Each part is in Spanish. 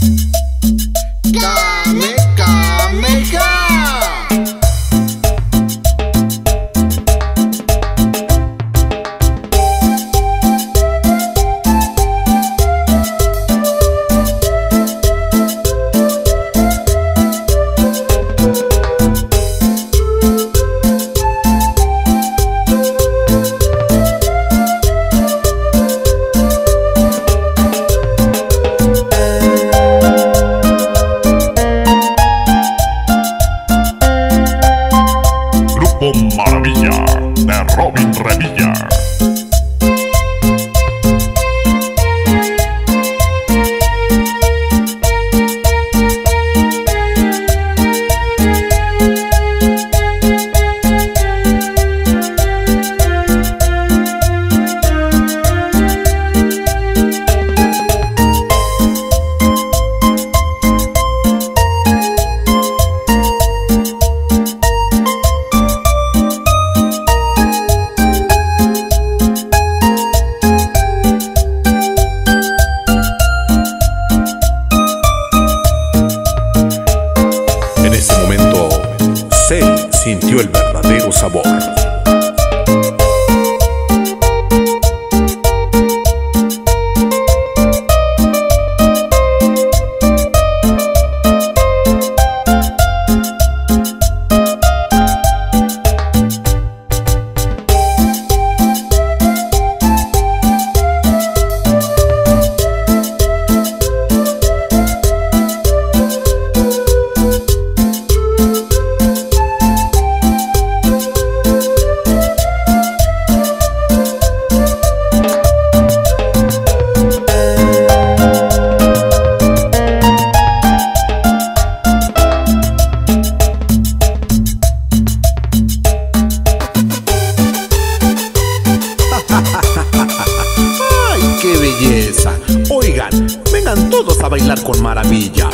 Kame, Kameha. Maravilla de Robin Revilla. En ese momento, Cell sintió el verdadero sabor. ¡Ay, qué belleza! Oigan, vengan todos a bailar con Maravilla.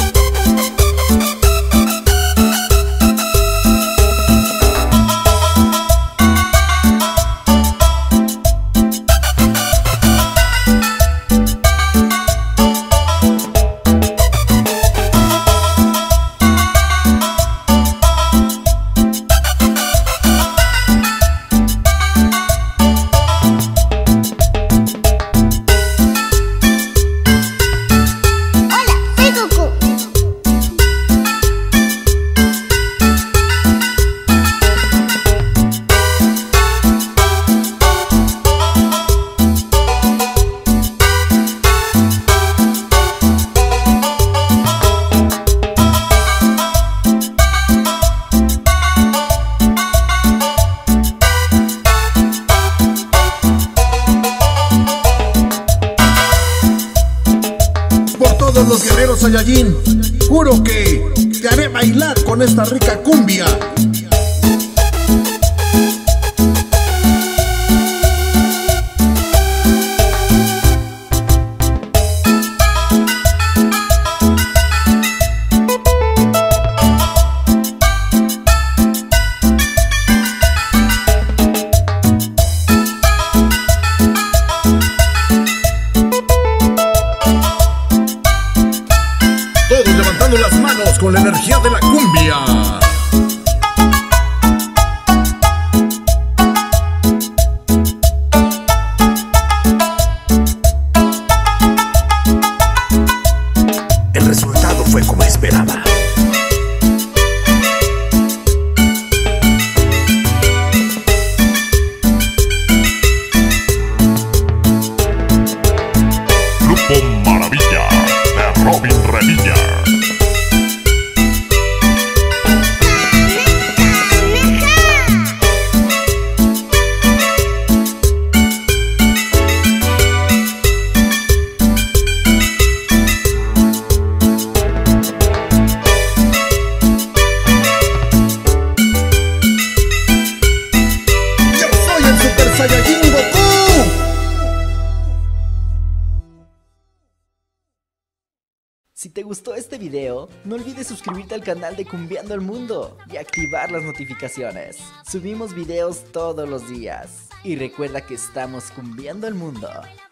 Todos los guerreros Saiyajin, juro que te haré bailar con esta rica cumbia. Todos levantando las manos con la energía de la cumbia. El resultado fue como esperaba. Grupo Maravilla de Robin Revilla. ¡Yo soy el Super Saiyajin Goku! Si te gustó este video, no olvides suscribirte al canal de Cumbiando el Mundo y activar las notificaciones. Subimos videos todos los días. Y recuerda que estamos cumbiando el mundo.